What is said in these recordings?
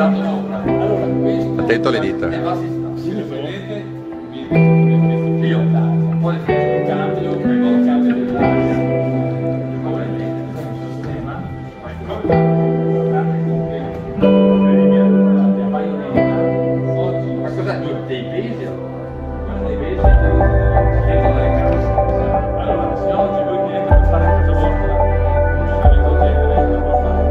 dato sopra. Allora, questo Attento alle dita. Come vedete, io poi il cambio, prego il cambio dell'aria. Come vedete, questo è un sistema, guardate che la baionetta, oggi, ma cosa dei pesi? Guarda dei pesi dietro dalle casse. Allora, se oggi voi chiedete per fare a casa vostra un solito genere, lo può fare.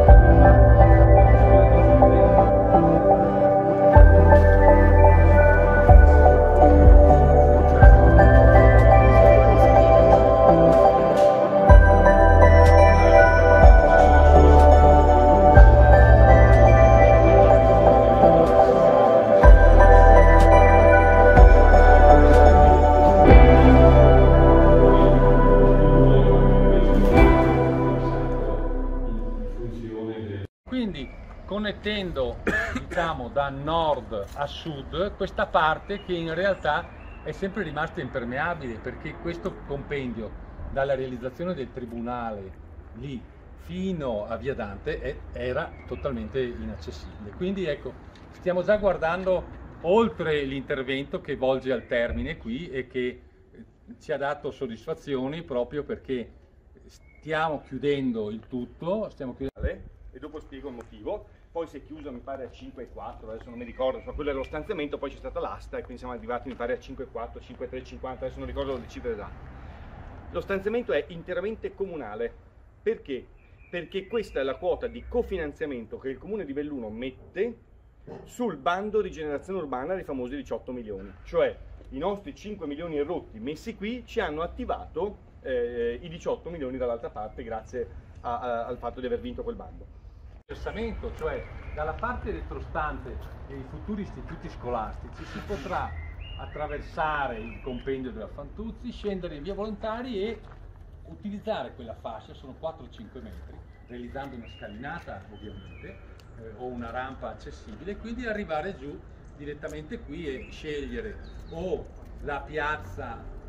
Quindi connettendo diciamo da nord a sud questa parte che in realtà è sempre rimasta impermeabile, perché questo compendio dalla realizzazione del tribunale lì fino a Via Dante era totalmente inaccessibile. Quindi ecco, stiamo già guardando oltre l'intervento che volge al termine qui e che ci ha dato soddisfazioni proprio perché stiamo chiudendo il tutto, e dopo spiego il motivo. Poi si è chiuso mi pare a 5,4, adesso non mi ricordo, quello era lo stanziamento, poi c'è stata l'asta e quindi siamo arrivati mi pare a 5,4, 5,350, adesso non ricordo le cifre esatte. Lo stanziamento è interamente comunale. Perché? Perché questa è la quota di cofinanziamento che il comune di Belluno mette sul bando rigenerazione urbana dei famosi 18 milioni, cioè i nostri 5 milioni e rotti messi qui ci hanno attivato i 18 milioni dall'altra parte grazie al fatto di aver vinto quel bando. Cioè dalla parte retrostante dei futuri istituti scolastici si potrà attraversare il compendio della Fantuzzi, scendere in via Volontari e utilizzare quella fascia, sono 4-5 metri, realizzando una scalinata ovviamente o una rampa accessibile, quindi arrivare giù direttamente qui e scegliere o la piazza